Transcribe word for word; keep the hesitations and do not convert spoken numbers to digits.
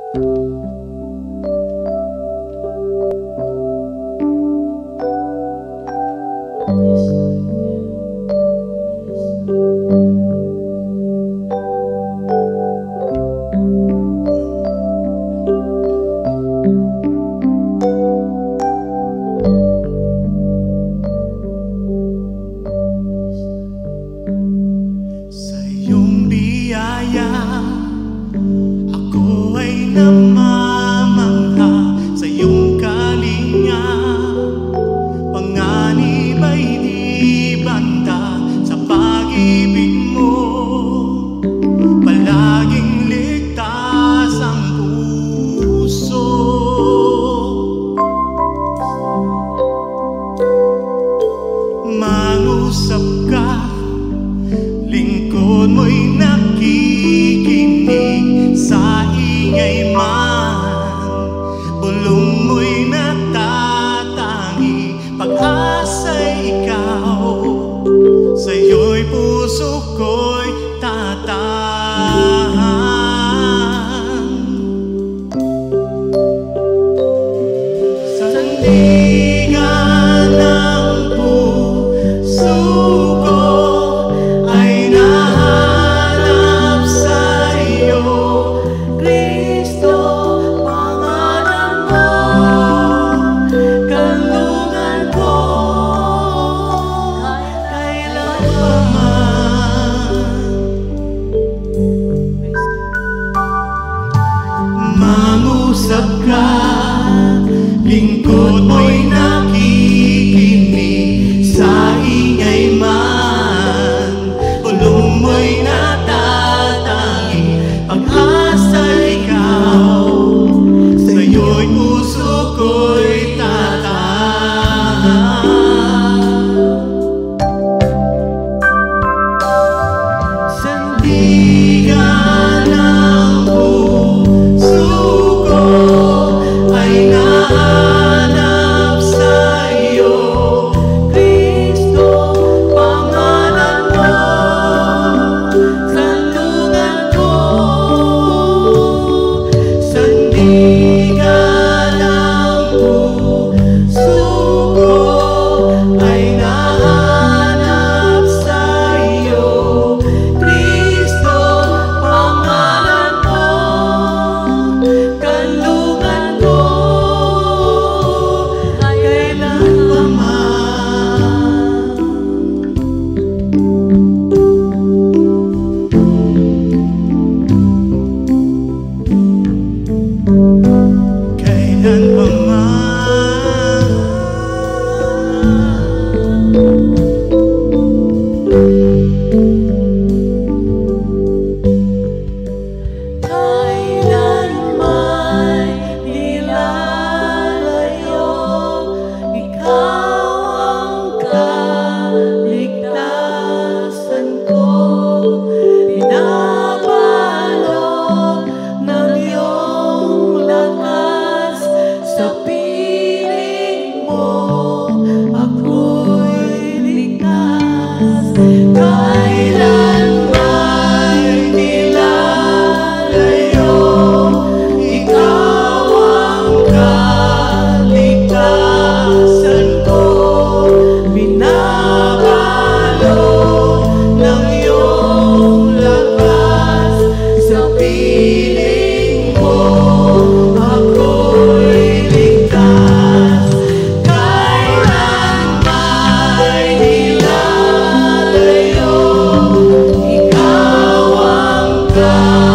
Mangusap ka, lingkod mo'y nakikinig. Sa ingay man, bulong mo'y natatangi. Pag-asa'y ikaw, sa'yo'y puso ko'y tatahan. Sandigan ng puso ko ay nahanap sa'yo, Kristo. Pangalan mo, kanlungan ko, kailanman. Mangusap ka, lingkod mo'y nakikinig. Sa ingay man, bulong mo'y natatangi. Pag-asa'y ikaw, sa'yo'y puso ko'y tatahan. Sandigan ng puso ko ay nahanap sa'yo, Kristo. Pangalan mo, kanlungan ko. Sandigan ng puso ko ay nahanap sa'yo, Kristo. Pangalan mo, kanlungan ko, kailanman. Kailanman nilalayo, ikaw ang kaligtasan ko. Binabalot ng iyong lakas, sa piling mo ako'y ligtas. Kailanman nilalayo, ikaw ang kaligtasan ko. Binabalot ng iyong lakas, sa piling mo ako'y ligtas. Kailanman nilalayo, ikaw ang kaligtasan